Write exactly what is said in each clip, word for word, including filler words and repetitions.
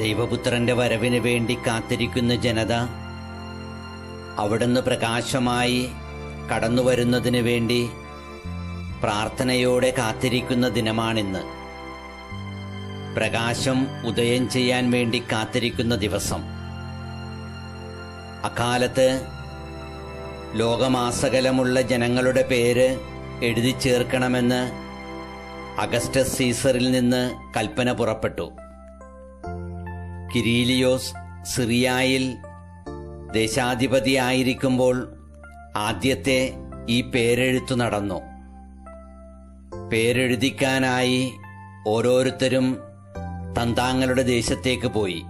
ദൈവപുത്രന്റെ വരവിന് വേണ്ടി കാത്തിരിക്കുന്ന ജനത അവിടുന്ന് പ്രകാശമായി കടന്നുവരുന്നതിന് വേണ്ടി പ്രാർത്ഥനയോടെ കാത്തിരിക്കുന്ന ദിനമാണിന്ന്. പ്രകാശം ഉദയം ചെയ്യാൻ വേണ്ടി കാത്തിരിക്കുന്ന ദിവസം. അക്കാലത്ത് ലോകമാസകലമുള്ള ജനങ്ങളുടെ പേര് എഴുതി ചേർക്കണമെന്ന് അഗസ്റ്റസ് സീസറിൽ നിന്ന് കൽപ്പന പുറപ്പെട്ടു. കിരീലിയോസ് സിറിയായിൽ ദേശാധിപതിയായിരിക്കുമ്പോൾ ആദ്യത്തെ ഈ പേരെഴുത്തു നടന്നു. പേരെഴുതിക്കാനായി ഓരോരുത്തരും തന്താങ്ങളുടെ ദേശത്തേക്ക് പോയി.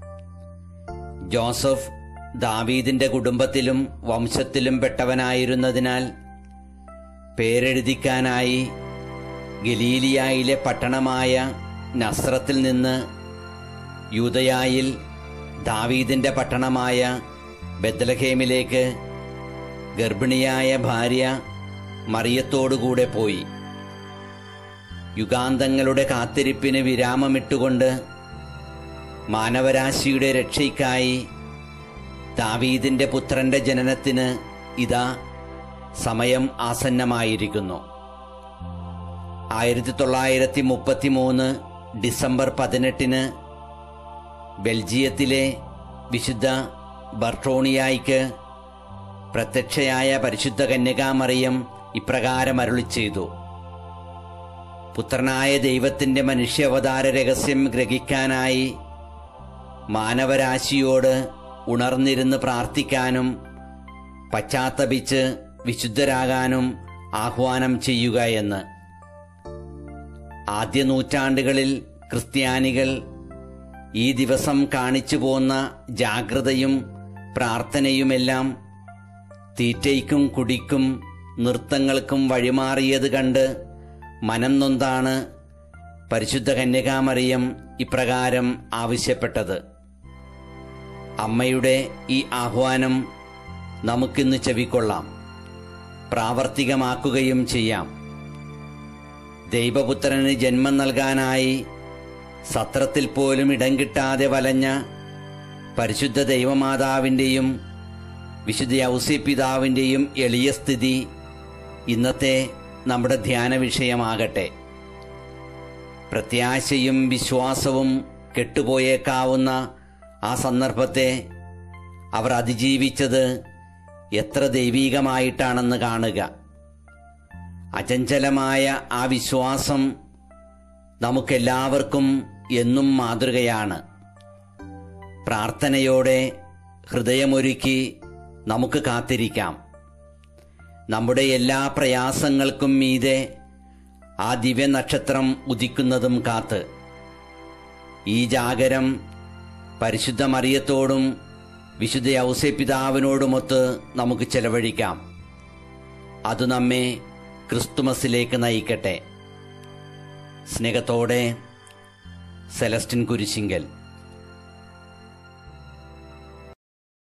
ജോസഫ് ദാവീദിന്റെ കുടുംബത്തിലും വംശത്തിലും പെട്ടവനായിരുന്നതിനാൽ പേരെഴുതിക്കാനായി ഗലീലിയായിലെ പട്ടണമായ നസ്രത്തിൽ നിന്ന് യൂദയായിൽ ദാവീദിന്റെ പട്ടണമായ ബെത്ലഹേമിലേക്ക് ഗർഭിണിയായ ഭാര്യ മറിയത്തോടുകൂടെ പോയി. യുഗാന്തങ്ങളുടെ കാത്തിരിപ്പിന് വിരാമമിട്ടുകൊണ്ട് മാനവരാശിയുടെ രക്ഷയ്ക്കായി ദാവീദിന്റെ പുത്രന്റെ ജനനത്തിന് ഇതാ സമയം ആസന്നമായിരിക്കുന്നു. ആയിരത്തി തൊള്ളായിരത്തി മുപ്പത്തി മൂന്ന് ഡിസംബർ പതിനെട്ടിന് ബെൽജിയത്തിലെ വിശുദ്ധ ബർട്രോണിയായിക്ക് പ്രത്യക്ഷയായ പരിശുദ്ധ കന്യകാമറിയം ഇപ്രകാരം അരുളി ചെയ്തു: പുത്രനായ ദൈവത്തിന്റെ മനുഷ്യാവതാര രഹസ്യം ഗ്രഹിക്കാനായി മാനവരാശിയോട് ഉണർന്നിരുന്ന് പ്രാർത്ഥിക്കാനും പശ്ചാത്തപിച്ച് വിശുദ്ധരാകാനും ആഹ്വാനം ചെയ്യുക എന്ന്. ആദ്യ നൂറ്റാണ്ടുകളിൽ ക്രിസ്ത്യാനികൾ ഈ ദിവസം കാണിച്ചു പോന്ന ജാഗ്രതയും പ്രാർത്ഥനയുമെല്ലാം തീറ്റയ്ക്കും കുടിക്കും നൃത്തങ്ങൾക്കും വഴിമാറിയത് കണ്ട് മനം നൊന്താണ് പരിശുദ്ധ കന്യകാമറിയം ഇപ്രകാരം ആവശ്യപ്പെട്ടത്. അമ്മയുടെ ഈ ആഹ്വാനം നമുക്കിന്ന് ചെവിക്കൊള്ളാം, പ്രാവർത്തികമാക്കുകയും ചെയ്യാം. ദൈവപുത്രന് ജന്മം നൽകാനായി സത്രത്തിൽ പോലും ഇടം കിട്ടാതെ വലഞ്ഞ പരിശുദ്ധ ദൈവമാതാവിൻ്റെയും വിശുദ്ധ ഔസേപ്പിതാവിൻ്റെയും എളിയ സ്ഥിതി ഇന്നത്തെ നമ്മുടെ ധ്യാന വിഷയമാകട്ടെ. പ്രത്യാശയും വിശ്വാസവും കെട്ടുപോയേക്കാവുന്ന ആ സന്ദർഭത്തെ അവർ അതിജീവിച്ചത് എത്ര ദൈവീകമായിട്ടാണെന്ന് കാണുക. അചഞ്ചലമായ ആ വിശ്വാസം നമുക്കെല്ലാവർക്കും എന്നും മാതൃകയാണ്. പ്രാർത്ഥനയോടെ ഹൃദയമൊരുക്കി നമുക്ക് കാത്തിരിക്കാം. നമ്മുടെ എല്ലാ പ്രയാസങ്ങൾക്കും മീതെ ആ ദിവ്യനക്ഷത്രം ഉദിക്കുന്നതും കാത്ത് ഈ ജാഗരം പരിശുദ്ധ മറിയത്തോടും വിശുദ്ധ ഔസേപ്പിതാവിനോടുമൊത്ത് നമുക്ക് ചെലവഴിക്കാം. അത് നമ്മെ ക്രിസ്തുമസിലേക്ക് നയിക്കട്ടെ. സ്നേഹത്തോടെ സെലസ്റ്റിൻ കുരിശിങ്കൽ.